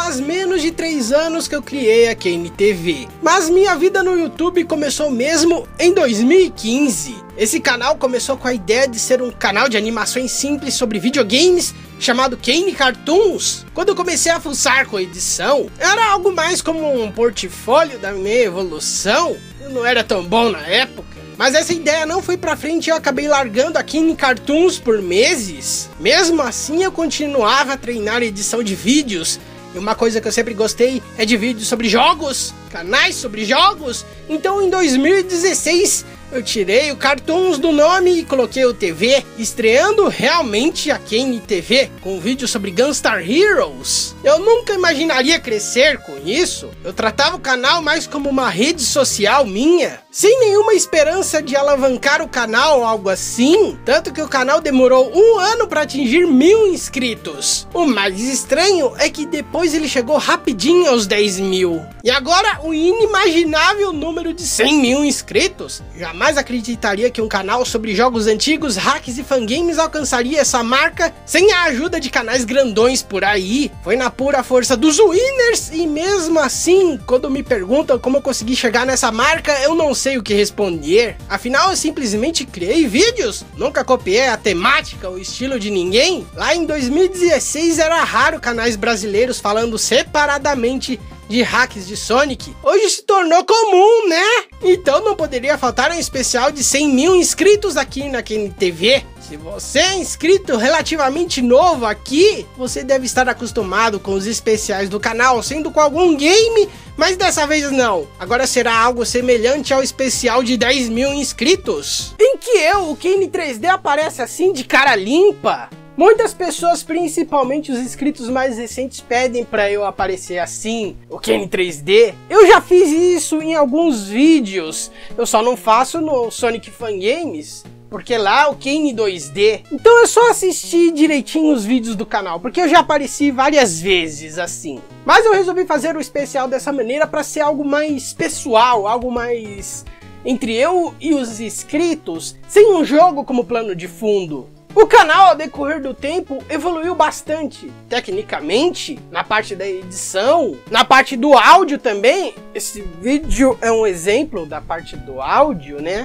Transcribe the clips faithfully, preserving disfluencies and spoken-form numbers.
faz menos de três anos que eu criei a Kane T V, mas minha vida no YouTube começou mesmo em dois mil e quinze. Esse canal começou com a ideia de ser um canal de animações simples sobre videogames, chamado Kane Cartoons. Quando eu comecei a fuçar com a edição, era algo mais como um portfólio da minha evolução. Eu não era tão bom na época, mas essa ideia não foi pra frente e eu acabei largando a Kane Cartoons por meses. Mesmo assim, eu continuava a treinar edição de vídeos. E uma coisa que eu sempre gostei é de vídeos sobre jogos, canais sobre jogos. Então em dois mil e dezesseis eu tirei o Cartoons do nome e coloquei o T V, estreando realmente a Kane T V, com um vídeo sobre Gunstar Heroes. Eu nunca imaginaria crescer com isso. Eu tratava o canal mais como uma rede social minha, sem nenhuma esperança de alavancar o canal ou algo assim. Tanto que o canal demorou um ano para atingir mil inscritos. O mais estranho é que depois ele chegou rapidinho aos dez mil. E agora o inimaginável número de cem mil inscritos. Jamais acreditaria que um canal sobre jogos antigos, hacks e fangames alcançaria essa marca sem a ajuda de canais grandões por aí. Foi na pura força dos winners, e mesmo assim, quando me perguntam como eu consegui chegar nessa marca, eu não sei o que responder. Afinal, eu simplesmente criei vídeos, nunca copiei a temática ou estilo de ninguém. Lá em dois mil e dezesseis era raro canais brasileiros falando separadamente de hacks de Sonic. Hoje se tornou comum, né? Então não poderia faltar um especial de cem mil inscritos aqui na Kane T V. Se você é inscrito relativamente novo aqui, você deve estar acostumado com os especiais do canal, sendo com algum game, mas dessa vez não. Agora será algo semelhante ao especial de dez mil inscritos, em que eu, o Kane três D, aparece assim de cara limpa. Muitas pessoas, principalmente os inscritos mais recentes, pedem para eu aparecer assim, o Kane três D. Eu já fiz isso em alguns vídeos, eu só não faço no Sonic Fangames, porque lá é o Kane dois D. Então é só assistir direitinho os vídeos do canal, porque eu já apareci várias vezes assim. Mas eu resolvi fazer o especial dessa maneira para ser algo mais pessoal, algo mais entre eu e os inscritos, sem um jogo como plano de fundo. O canal, ao decorrer do tempo, evoluiu bastante, tecnicamente, na parte da edição, na parte do áudio também. Esse vídeo é um exemplo da parte do áudio, né?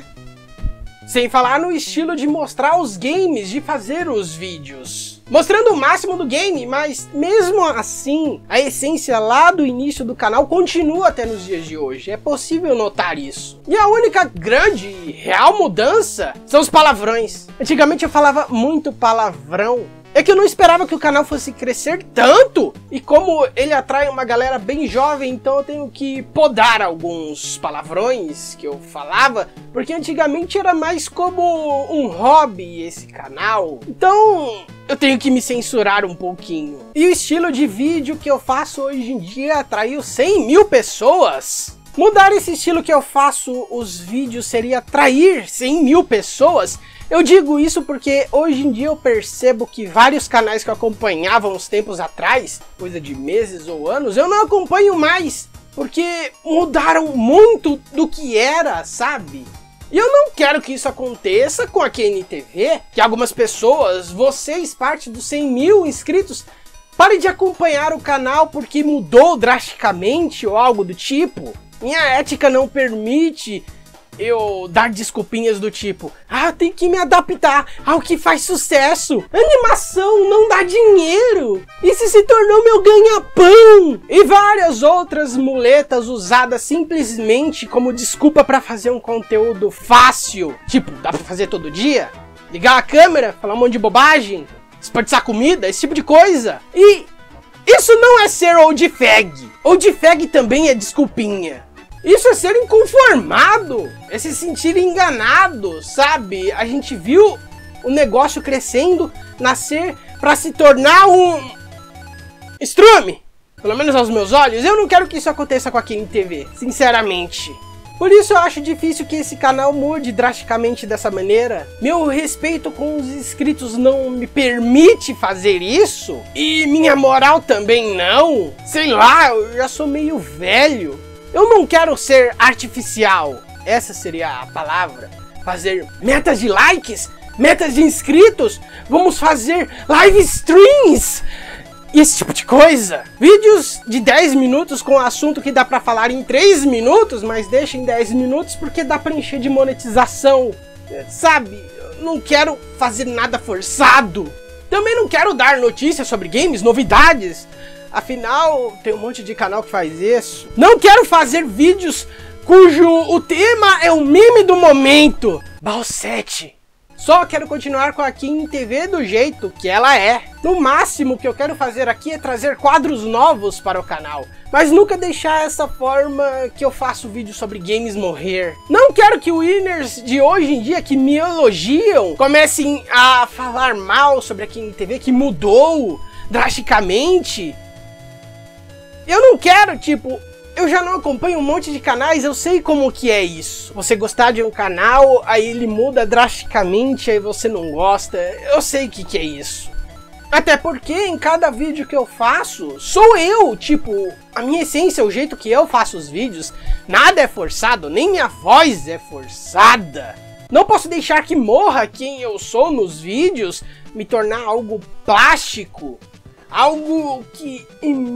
Sem falar no estilo de mostrar os games, de fazer os vídeos, mostrando o máximo do game, mas mesmo assim, a essência lá do início do canal continua até nos dias de hoje, é possível notar isso. E a única grande e real mudança são os palavrões. Antigamente eu falava muito palavrão, é que eu não esperava que o canal fosse crescer tanto, e como ele atrai uma galera bem jovem, então eu tenho que podar alguns palavrões que eu falava, porque antigamente era mais como um hobby esse canal, então eu tenho que me censurar um pouquinho. E o estilo de vídeo que eu faço hoje em dia atraiu cem mil pessoas. Mudar esse estilo que eu faço os vídeos seria atrair cem mil pessoas. Eu digo isso porque hoje em dia eu percebo que vários canais que eu acompanhava uns tempos atrás, coisa de meses ou anos, eu não acompanho mais, porque mudaram muito do que era, sabe? E eu não quero que isso aconteça com a Kane T V, que algumas pessoas, vocês, parte dos cem mil inscritos, parem de acompanhar o canal porque mudou drasticamente ou algo do tipo. Minha ética não permite eu dar desculpinhas do tipo, ah, tem que me adaptar ao que faz sucesso. Animação não dá dinheiro. Isso se tornou meu ganha-pão. E várias outras muletas usadas simplesmente como desculpa para fazer um conteúdo fácil. Tipo, dá pra fazer todo dia? Ligar a câmera, falar um monte de bobagem, desperdiçar comida, esse tipo de coisa. E isso não é ser old fag. Old fag também é desculpinha. Isso é ser inconformado, é se sentir enganado, sabe? A gente viu o negócio crescendo, nascer para se tornar um estrume, pelo menos aos meus olhos. Eu não quero que isso aconteça com a Kane T V, sinceramente. Por isso eu acho difícil que esse canal mude drasticamente dessa maneira. Meu respeito com os inscritos não me permite fazer isso, e minha moral também não. Sei lá, eu já sou meio velho. Eu não quero ser artificial, essa seria a palavra. Fazer metas de likes, metas de inscritos, vamos fazer live streams. e esse tipo de coisa. Vídeos de dez minutos com assunto que dá pra falar em três minutos, mas deixa em dez minutos porque dá pra encher de monetização. Sabe, eu não quero fazer nada forçado. Também não quero dar notícias sobre games, novidades. Afinal, tem um monte de canal que faz isso. Não quero fazer vídeos cujo o tema é o meme do momento. Baú sete. Só quero continuar com a KineTV do jeito que ela é. No máximo que eu quero fazer aqui é trazer quadros novos para o canal, mas nunca deixar essa forma que eu faço vídeo sobre games morrer. Não quero que winners de hoje em dia que me elogiam comecem a falar mal sobre a KineTV que mudou drasticamente. Eu não quero, tipo... Eu já não acompanho um monte de canais, eu sei como que é isso. Você gostar de um canal, aí ele muda drasticamente, aí você não gosta. Eu sei o que que é isso. Até porque em cada vídeo que eu faço, sou eu, tipo, a minha essência, o jeito que eu faço os vídeos, nada é forçado, nem minha voz é forçada. Não posso deixar que morra quem eu sou nos vídeos, me tornar algo plástico, algo que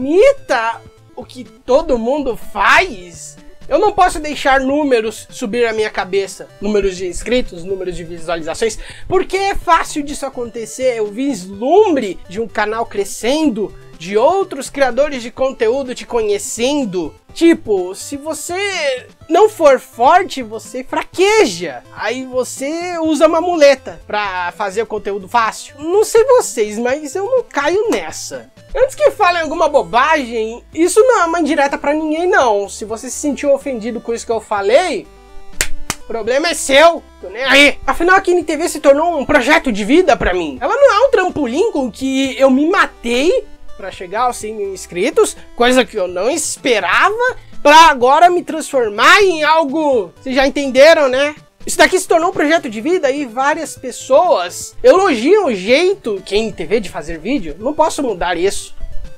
imita o que todo mundo faz. Eu não posso deixar números subir a minha cabeça, números de inscritos, números de visualizações, porque é fácil disso acontecer. Eu vislumbre de um canal crescendo, de outros criadores de conteúdo te conhecendo. Tipo, se você não for forte, você fraqueja. Aí você usa uma muleta pra fazer o conteúdo fácil. Não sei vocês, mas eu não caio nessa. Antes que falem alguma bobagem, isso não é uma indireta pra ninguém não. Se você se sentiu ofendido com isso que eu falei, o problema é seu. Tô nem aí. Afinal, a KineTV se tornou um projeto de vida pra mim. Ela não é um trampolim com que eu me matei pra chegar aos cem mil inscritos, coisa que eu não esperava, pra agora me transformar em algo... Vocês já entenderam, né? Isso daqui se tornou um projeto de vida e várias pessoas elogiam o jeito KineTV de fazer vídeo. Não posso mudar isso.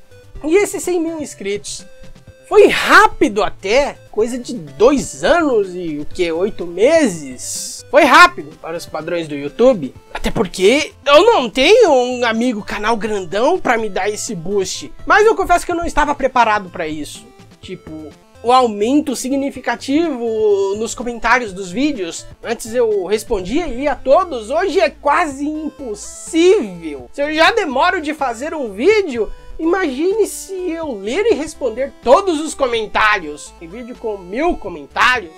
E esses cem mil inscritos? Foi rápido até, coisa de dois anos e o que, oito meses? Foi rápido para os padrões do YouTube. Até porque eu não tenho um amigo canal grandão para me dar esse boost. Mas eu confesso que eu não estava preparado para isso. Tipo... o aumento significativo nos comentários dos vídeos. Antes eu respondia e lia todos, hoje é quase impossível. Se eu já demoro de fazer um vídeo, imagine se eu ler e responder todos os comentários. Em vídeo com mil comentários.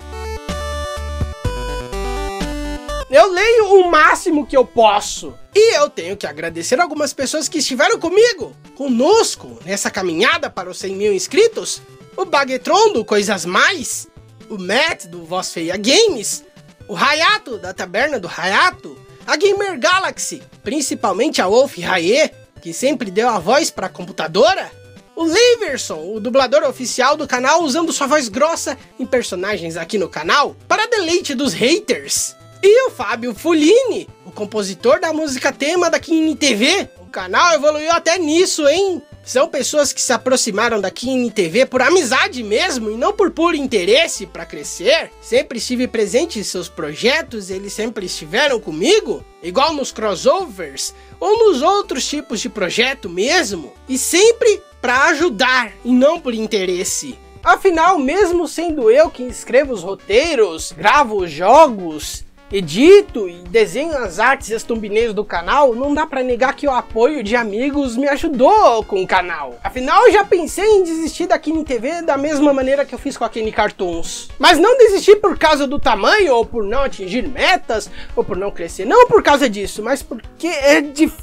Eu leio o máximo que eu posso. E eu tenho que agradecer algumas pessoas que estiveram comigo, conosco, nessa caminhada para os cem mil inscritos. O Baguetron do Coisas Mais, o Matt do Voz Feia Games, o Hayato da Taberna do Hayato, a Gamer Galaxy, principalmente a Wolf Raie, que sempre deu a voz para a computadora, o Leverson, o dublador oficial do canal, usando sua voz grossa em personagens aqui no canal, para deleite dos haters, e o Fábio Fulini, o compositor da música tema da KineTV. O canal evoluiu até nisso, hein? São pessoas que se aproximaram da KineTV por amizade mesmo e não por puro interesse para crescer. Sempre estive presente em seus projetos, eles sempre estiveram comigo, igual nos crossovers ou nos outros tipos de projeto mesmo, e sempre para ajudar e não por interesse. Afinal, mesmo sendo eu quem escrevo os roteiros, gravo os jogos, edito e desenho as artes e as thumbnails do canal, não dá pra negar que o apoio de amigos me ajudou com o canal. Afinal, eu já pensei em desistir da KineTV da mesma maneira que eu fiz com a Kine Cartoons. Mas não desisti por causa do tamanho, ou por não atingir metas, ou por não crescer. Não por causa disso, mas porque é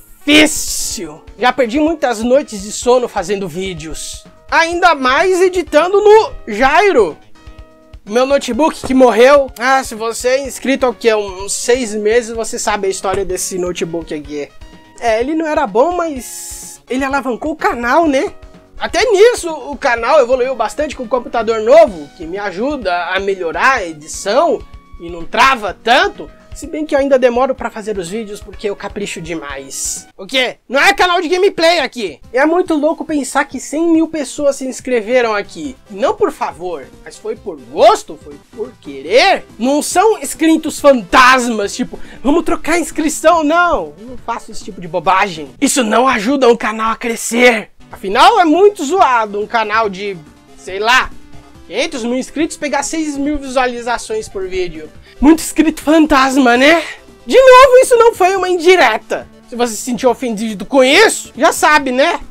difícil. Já perdi muitas noites de sono fazendo vídeos. Ainda mais editando no Jairo. Meu notebook que morreu. Ah, se você é inscrito há que, uns seis meses, você sabe a história desse notebook aqui. É, ele não era bom, mas ele alavancou o canal, né? Até nisso, o canal evoluiu bastante com o computador novo, que me ajuda a melhorar a edição e não trava tanto. Se bem que eu ainda demoro pra fazer os vídeos porque eu capricho demais. O quê? Não é canal de gameplay aqui. É muito louco pensar que cem mil pessoas se inscreveram aqui. Não por favor, mas foi por gosto, foi por querer. Não são inscritos fantasmas, tipo, vamos trocar inscrição. Não, eu não faço esse tipo de bobagem. Isso não ajuda o canal a crescer. Afinal, é muito zoado um canal de, sei lá, quinhentos mil inscritos pegar seis mil visualizações por vídeo. Muito inscrito fantasma, né? De novo, isso não foi uma indireta. Se você se sentiu ofendido com isso, já sabe, né?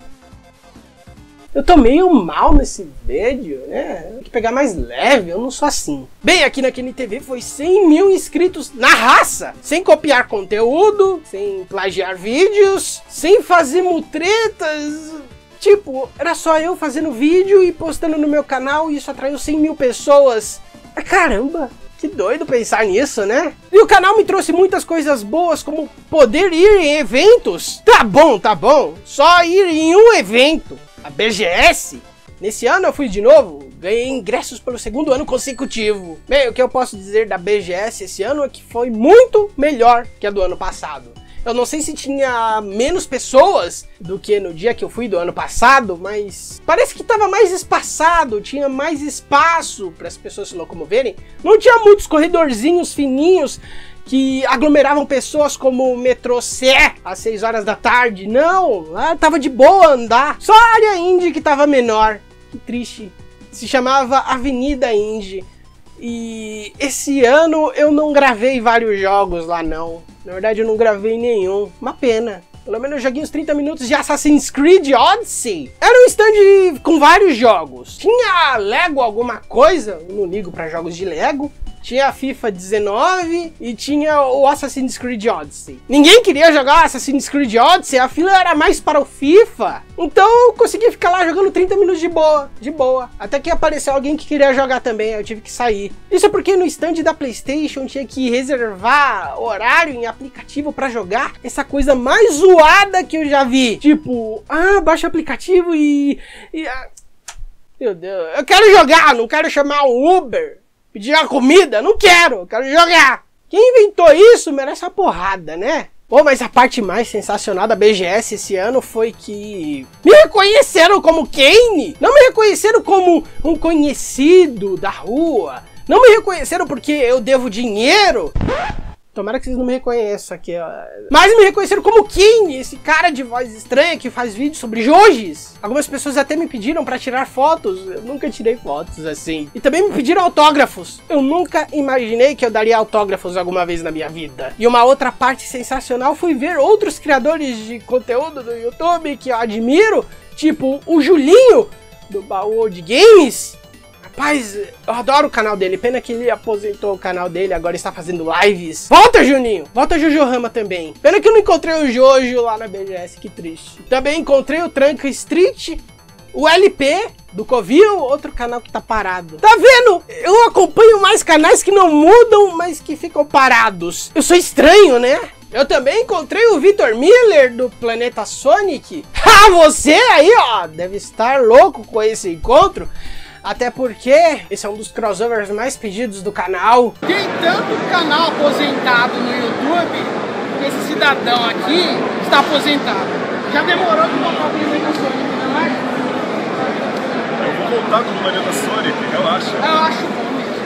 Eu tô meio mal nesse vídeo, né? Tem que pegar mais leve, eu não sou assim. Bem, aqui na K N T V foi cem mil inscritos na raça. Sem copiar conteúdo, sem plagiar vídeos, sem fazer mutretas. Tipo, era só eu fazendo vídeo e postando no meu canal e isso atraiu cem mil pessoas. Caramba! Que doido pensar nisso, né? E o canal me trouxe muitas coisas boas, como poder ir em eventos. Tá bom, tá bom. Só ir em um evento. A B G S. Nesse ano eu fui de novo. Ganhei ingressos pelo segundo ano consecutivo. Bem, o que eu posso dizer da B G S esse ano é que foi muito melhor que a do ano passado. Eu não sei se tinha menos pessoas do que no dia que eu fui do ano passado, mas parece que estava mais espaçado, tinha mais espaço para as pessoas se locomoverem. Não tinha muitos corredorzinhos fininhos que aglomeravam pessoas como o metrô Sé às seis horas da tarde. Não, lá tava de boa andar. Só a área Indy que tava menor. Que triste. Se chamava Avenida Indy. E esse ano eu não gravei vários jogos lá não. Na verdade eu não gravei nenhum. Uma pena. Pelo menos eu joguei uns trinta minutos de Assassin's Creed Odyssey. Era um stand com vários jogos. Tinha Lego alguma coisa. Eu não ligo pra jogos de Lego. Tinha a FIFA dezenove e tinha o Assassin's Creed Odyssey. Ninguém queria jogar Assassin's Creed Odyssey, a fila era mais para o FIFA. Então eu consegui ficar lá jogando trinta minutos de boa, de boa. Até que apareceu alguém que queria jogar também, eu tive que sair. Isso é porque no stand da PlayStation tinha que reservar horário em aplicativo para jogar. Essa coisa mais zoada que eu já vi. Tipo, ah, baixa o aplicativo e... e ah, meu Deus, eu quero jogar, não quero chamar um Uber. Pedir uma comida? Não quero, eu quero jogar. Quem inventou isso merece uma porrada, né? Pô, mas a parte mais sensacional da B G S esse ano foi que me reconheceram como Kane. Não me reconheceram como um conhecido da rua. Não me reconheceram porque eu devo dinheiro. Tomara que vocês não me reconheçam aqui, ó. Mas me reconheceram como Kane, esse cara de voz estranha que faz vídeos sobre Jojis. Algumas pessoas até me pediram pra tirar fotos. Eu nunca tirei fotos assim. E também me pediram autógrafos. Eu nunca imaginei que eu daria autógrafos alguma vez na minha vida. E uma outra parte sensacional foi ver outros criadores de conteúdo do YouTube que eu admiro. Tipo o Julinho, do Baú de Games. Rapaz, eu adoro o canal dele, pena que ele aposentou o canal dele, agora está fazendo lives. Volta, Juninho! Volta, Jojo-Rama também. Pena que eu não encontrei o Jojo lá na B G S, que triste. Também encontrei o Tranca Street, o L P do Covil, outro canal que tá parado. Tá vendo? Eu acompanho mais canais que não mudam, mas que ficam parados. Eu sou estranho, né? Eu também encontrei o Vitor Miller do Planeta Sonic. Ah, você aí, ó, deve estar louco com esse encontro. Até porque esse é um dos crossovers mais pedidos do canal. Tem tanto canal aposentado no YouTube que esse cidadão aqui está aposentado. Já demorou de voltar o Planeta Sonic, não é? Eu vou voltar com o Planeta Sonic, relaxa. Eu acho bom mesmo.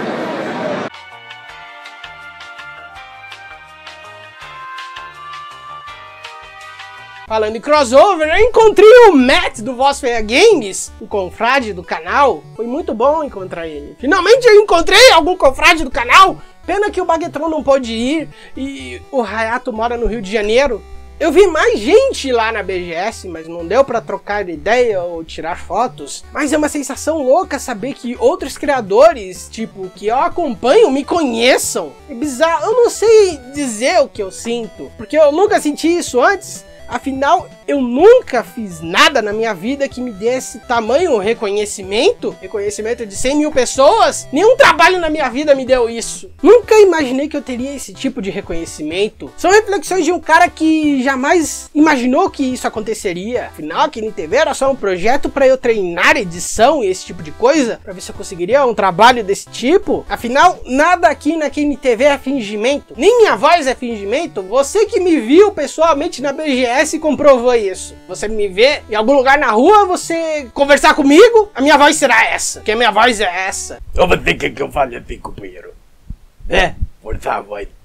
Falando em crossover, eu encontrei o Matt do Vosfeia Games, o confrade do canal. Foi muito bom encontrar ele. Finalmente eu encontrei algum confrade do canal. Pena que o Baguetron não pôde ir e o Hayato mora no Rio de Janeiro. Eu vi mais gente lá na B G S, mas não deu pra trocar ideia ou tirar fotos. Mas é uma sensação louca saber que outros criadores, tipo, que eu acompanho, me conheçam. É bizarro, eu não sei dizer o que eu sinto, porque eu nunca senti isso antes. Afinal, eu nunca fiz nada na minha vida que me desse tamanho reconhecimento. Reconhecimento de cem mil pessoas. Nenhum trabalho na minha vida me deu isso. Nunca imaginei que eu teria esse tipo de reconhecimento. São reflexões de um cara que jamais imaginou que isso aconteceria. Afinal, a K N T V era só um projeto para eu treinar edição e esse tipo de coisa. Para ver se eu conseguiria um trabalho desse tipo. Afinal, nada aqui na K N T V é fingimento. Nem minha voz é fingimento. Você que me viu pessoalmente na B G S comprovou isso. Você me vê em algum lugar na rua, você conversar comigo, a minha voz será essa. Porque a minha voz é essa. Eu vou ter que eu fale assim, companheiro. É, por favor.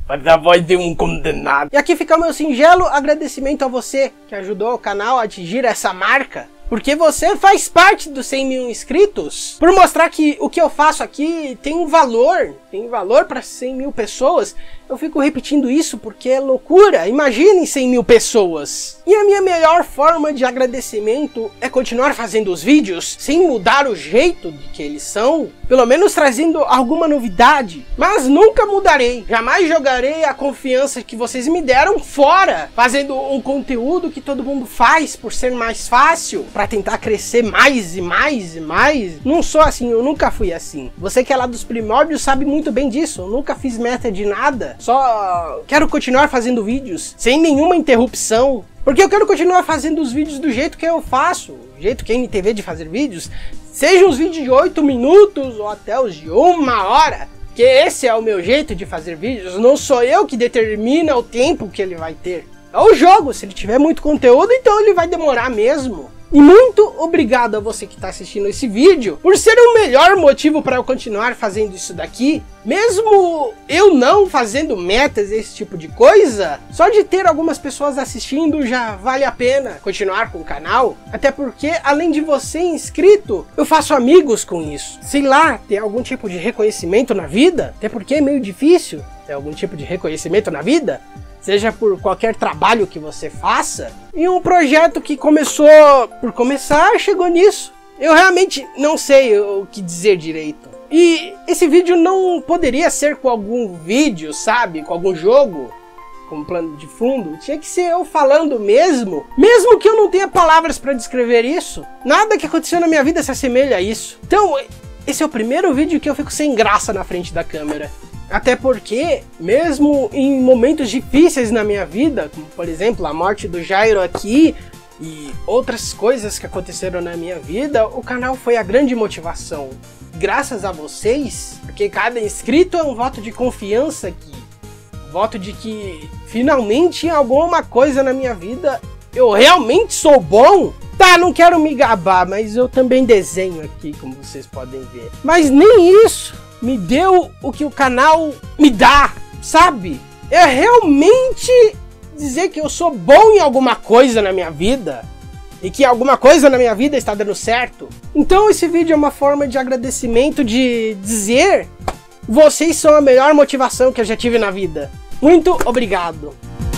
Faz a voz de um condenado. E aqui fica o meu singelo agradecimento a você que ajudou o canal a atingir essa marca. Porque você faz parte dos cem mil inscritos. Por mostrar que o que eu faço aqui tem um valor. Tem valor para cem mil pessoas. Eu fico repetindo isso porque é loucura. Imaginem cem mil pessoas. E a minha melhor forma de agradecimento é continuar fazendo os vídeos sem mudar o jeito de que eles são. Pelo menos trazendo alguma novidade. Mas nunca mudarei. Jamais jogarei a confiança que vocês me deram fora. Fazendo um conteúdo que todo mundo faz por ser mais fácil. Pra tentar crescer mais e mais e mais. Não sou assim, eu nunca fui assim. Você que é lá dos primórdios sabe muito bem disso. Eu nunca fiz meta de nada. Só quero continuar fazendo vídeos sem nenhuma interrupção. Porque eu quero continuar fazendo os vídeos do jeito que eu faço. O jeito que a N T V de fazer vídeos. Sejam os vídeos de oito minutos ou até os de uma hora. Que esse é o meu jeito de fazer vídeos. Não sou eu que determina o tempo que ele vai ter. É o jogo. Se ele tiver muito conteúdo, então ele vai demorar mesmo. E muito obrigado a você que está assistindo esse vídeo por ser o melhor motivo para eu continuar fazendo isso daqui. Mesmo eu não fazendo metas, esse tipo de coisa, só de ter algumas pessoas assistindo já vale a pena continuar com o canal. Até porque, além de você inscrito, eu faço amigos com isso. Sei lá, ter algum tipo de reconhecimento na vida, até porque é meio difícil ter algum tipo de reconhecimento na vida. Seja por qualquer trabalho que você faça. E um projeto que começou por começar, chegou nisso. Eu realmente não sei o que dizer direito. E esse vídeo não poderia ser com algum vídeo, sabe? Com algum jogo, como plano de fundo. Tinha que ser eu falando mesmo. Mesmo que eu não tenha palavras para descrever isso. Nada que aconteceu na minha vida se assemelha a isso. Então, esse é o primeiro vídeo que eu fico sem graça na frente da câmera. Até porque, mesmo em momentos difíceis na minha vida, como por exemplo a morte do Jairo aqui e outras coisas que aconteceram na minha vida, o canal foi a grande motivação. Graças a vocês, porque cada inscrito é um voto de confiança aqui. Voto de que finalmente em alguma coisa na minha vida eu realmente sou bom. Tá, não quero me gabar, mas eu também desenho aqui, como vocês podem ver. Mas nem isso me deu o que o canal me dá, sabe? É realmente dizer que eu sou bom em alguma coisa na minha vida. E que alguma coisa na minha vida está dando certo. Então esse vídeo é uma forma de agradecimento, de dizer: vocês são a melhor motivação que eu já tive na vida. Muito obrigado.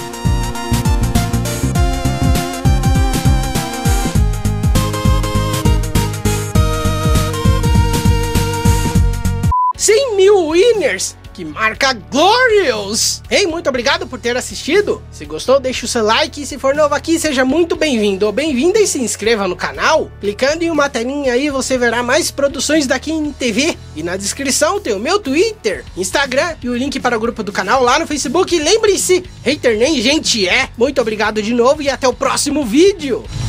cem mil winners, que marca Glorious! Ei, muito obrigado por ter assistido. Se gostou, deixa o seu like e se for novo aqui, seja muito bem-vindo ou bem-vinda e se inscreva no canal. Clicando em uma telinha aí, você verá mais produções daqui em T V. E na descrição tem o meu Twitter, Instagram e o link para o grupo do canal lá no Facebook. E lembre-se, hater nem gente é. Muito obrigado de novo e até o próximo vídeo.